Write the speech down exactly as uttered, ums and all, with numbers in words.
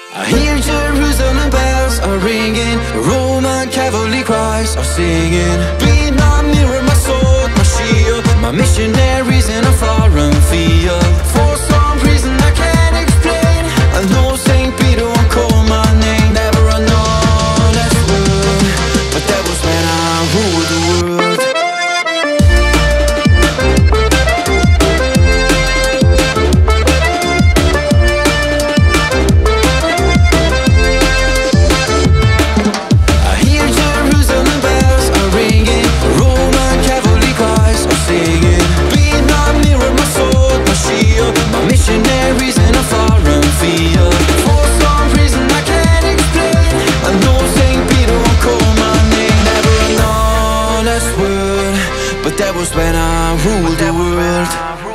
I hear Jerusalem bells are ringing, Roman cavalry cries are singing. Be my mirror, my sword, my shield, my missionaries in a foreign field. For some reason I can't explain, I know Saint Peter won't call my name. Never a honest word, but that was when I ruled the world. Missionaries in a foreign field. For some reason I can't explain, I know Saint Peter won't call my name. Never an honest word, but that was when I ruled the world.